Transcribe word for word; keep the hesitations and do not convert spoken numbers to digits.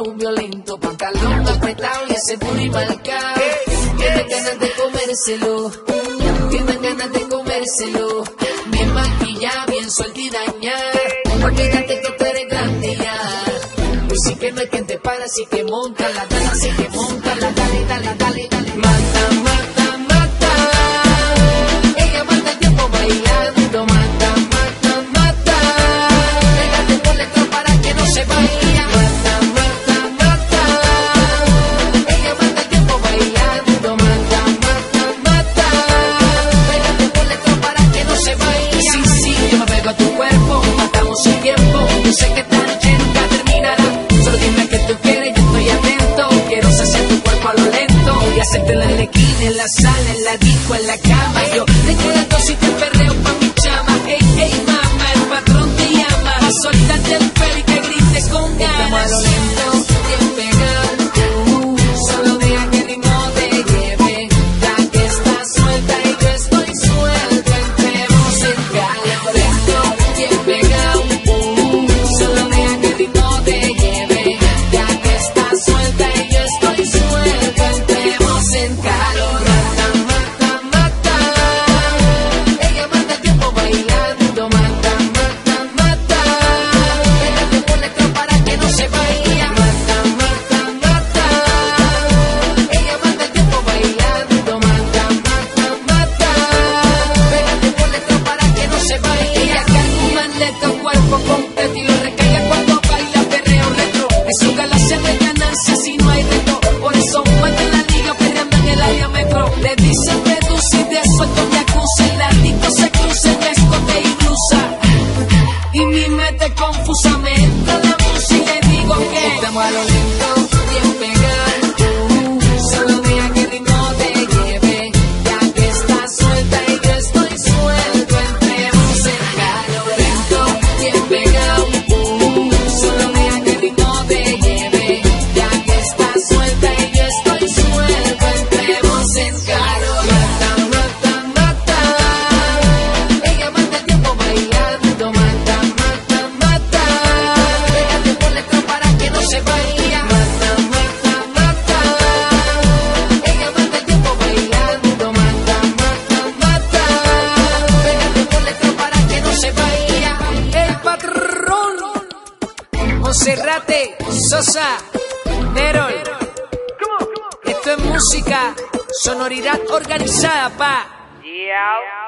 flow violento, pantalón apretado y ese booty marcado. Tienen ganas de comérselo, tienen ganas de comérselo. Bien maquillada, bien suelta y dañada. Olvídate que tú eres grande ya. Pues sí que no hay quien te para, así que monta la dale, así que monta la dale, dale, dale, dale. Mata, mata, mata. Ella mata el tiempo bailando, mata, mata, mata. Pégate por letra para que no se vaya. Mata, mata, mata. Ella mata el tiempo bailando, mata, mata, mata. Pégate por letra para que no se vaya. Sí, sí, yo me pego a tu cuerpo, matamos el tiempo. Yo sé que esta noche nunca terminará. Solo dime que tú quieres, yo estoy atento. Quiero saciar tu cuerpo a lo lento y hacerte la esquina, en la sala, en la disco, en la cama. Yo te quedo dos y te perreo pa' mi chama. Hey, hey, mama, el patrón te llama. A soltarte el pelo y que grites con ganas. Estamos a lo lento, bien pegado. Solo deja que el ritmo te lleve. Ya que estás suelta y yo estoy suelto, entremos en calor. Lento, bien pegado. Solo deja que el ritmo te lleve. Ya que estás suelta y yo estoy suelto, entremos en calor. Mata, mata, mata. Ella mata el tiempo bailando. Mata, mata, mata. Pégate por letra para que no se vaya. Mata, mata, mata. Ella mata el tiempo bailando. Mata, mata, mata. Pégate por letra para que no se vaya. Ella que algún de tu cuerpo completo y lo recarga cuando baila perreo retro. Es su galaxia de ganancia si no hay reto. Por eso mueve la liga perreando en el área metro. Le dicen reduce y de suelto me acusa. La disco se cruza en escote y blusa. Y mi mente confusa me entra la música y le digo que estamos a lo lento, bien pegado. Solo deja que el ritmo te lleve. Ya que estás suelta y yo estoy suelto, entremos en calor. Lento, bien pegado. Solo deja que el ritmo te lleve. Ya que estás suelta y yo estoy suelto, entremos en calor. Mata, mata, mata. Ella mata el tiempo bailando. Mata, mata, mata. Pégate por letra para que no se vaya. Mata, mata, mata. Ella mata el tiempo bailando. Mata, mata, mata. Pégate por letra para que no se vaya. El patrón Monserrate, Sosa, Nerol. Esto es música, sonoridad organizada, pa. Yeah.